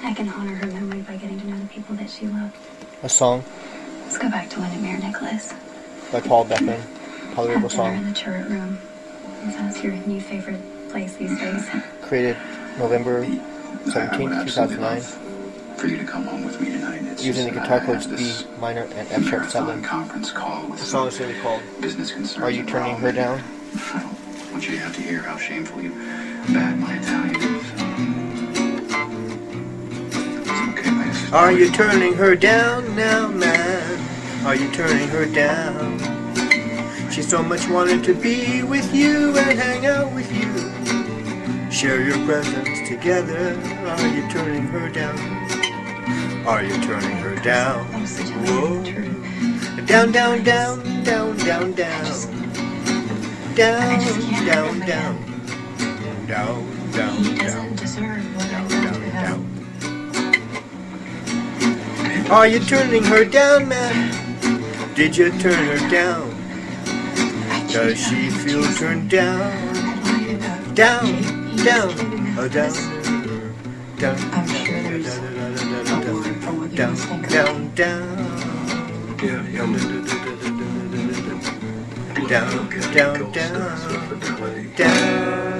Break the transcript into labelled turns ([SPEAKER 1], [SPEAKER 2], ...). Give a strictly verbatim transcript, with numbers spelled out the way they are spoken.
[SPEAKER 1] I can honor her memory by getting to know the people that she loved.
[SPEAKER 2] A song?
[SPEAKER 1] Let's go back to Windermere, Nicholas.
[SPEAKER 2] By Paul Beckman. Tolerable
[SPEAKER 1] Have dinner
[SPEAKER 2] song.
[SPEAKER 1] in the turret room. Is that your new favorite place these days?
[SPEAKER 2] Created November seventeenth, two thousand nine.
[SPEAKER 3] For you to come home with me tonight. It's
[SPEAKER 2] Using the guitar chords B minor and F sharp seven.
[SPEAKER 3] Conference call with
[SPEAKER 2] The song is really called
[SPEAKER 3] business concerns.
[SPEAKER 2] Are You Turning Her Down?
[SPEAKER 3] I don't want you to have to hear how shameful you bad my Italian is. It's okay, I just
[SPEAKER 2] Are you turning her down now, man? Are you turning her down? She so much wanted to be with you and hang out with you. Share your presence together. Are you turning her down? Are you turning her down? Whoa. Down, down, down, down, down, down. Down, down, down. Down, down,
[SPEAKER 1] He
[SPEAKER 2] down.
[SPEAKER 1] doesn't deserve what I
[SPEAKER 2] Down,
[SPEAKER 1] done to him.
[SPEAKER 2] down. Are you turning her down, man? Did you turn her down? Does she feel turned down? Down, down, oh down, down,
[SPEAKER 1] I'm sure there's a word for what you
[SPEAKER 2] down,
[SPEAKER 1] think
[SPEAKER 2] down,
[SPEAKER 1] about.
[SPEAKER 2] down, down, down, down, down.